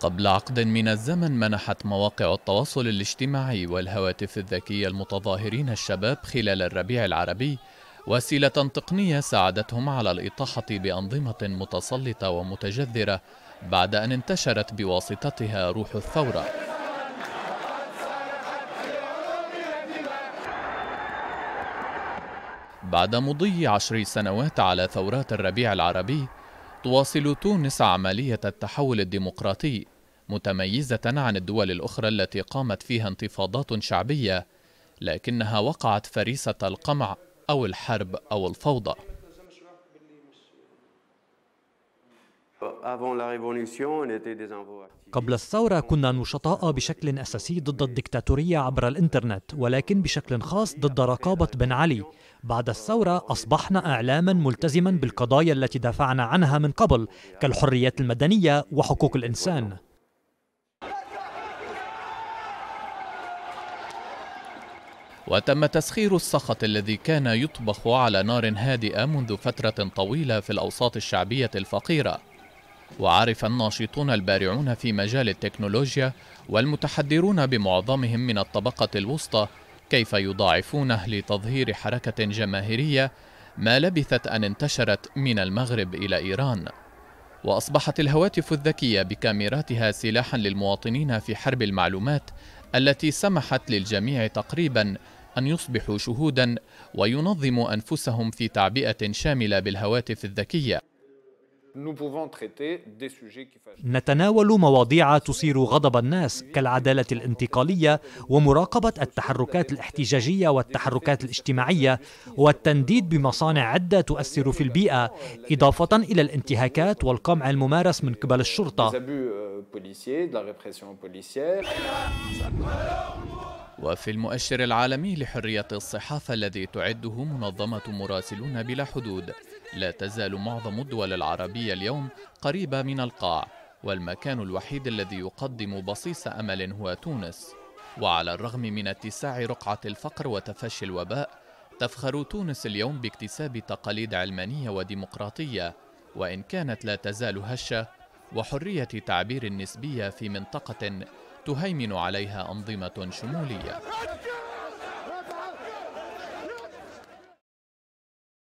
قبل عقد من الزمن منحت مواقع التواصل الاجتماعي والهواتف الذكية المتظاهرين الشباب خلال الربيع العربي وسيلة تقنية ساعدتهم على الإطاحة بأنظمة متسلطة ومتجذرة بعد أن انتشرت بواسطتها روح الثورة. بعد مضي 10 سنوات على ثورات الربيع العربي، تواصل تونس عملية التحول الديمقراطي، متميزة عن الدول الأخرى التي قامت فيها انتفاضات شعبية، لكنها وقعت فريسة القمع أو الحرب أو الفوضى. قبل الثورة كنا نشطاء بشكل أساسي ضد الدكتاتورية عبر الإنترنت، ولكن بشكل خاص ضد رقابة بن علي. بعد الثورة أصبحنا إعلاما ملتزما بالقضايا التي دافعنا عنها من قبل، كالحريات المدنية وحقوق الإنسان. وتم تسخير السخط الذي كان يطبخ على نار هادئة منذ فترة طويلة في الأوساط الشعبية الفقيرة. وعرف الناشطون البارعون في مجال التكنولوجيا والمتحدرون بمعظمهم من الطبقة الوسطى كيف يضاعفونه لتظهير حركة جماهيرية ما لبثت أن انتشرت من المغرب إلى إيران. وأصبحت الهواتف الذكية بكاميراتها سلاحا للمواطنين في حرب المعلومات التي سمحت للجميع تقريبا أن يصبحوا شهودا وينظموا أنفسهم في تعبئة شاملة بالهواتف الذكية. نتناول مواضيع تثير غضب الناس كالعدالة الانتقالية ومراقبة التحركات الاحتجاجية والتحركات الاجتماعية والتنديد بمصانع عدة تؤثر في البيئة، إضافة إلى الانتهاكات والقمع الممارس من قبل الشرطة. وفي المؤشر العالمي لحرية الصحافة الذي تعده منظمة مراسلون بلا حدود، لا تزال معظم الدول العربية اليوم قريبة من القاع، والمكان الوحيد الذي يقدم بصيص أمل هو تونس. وعلى الرغم من اتساع رقعة الفقر وتفشي الوباء، تفخر تونس اليوم باكتساب تقاليد علمانية وديمقراطية، وإن كانت لا تزال هشة، وحرية تعبير نسبية في منطقة تهيمن عليها أنظمة شمولية.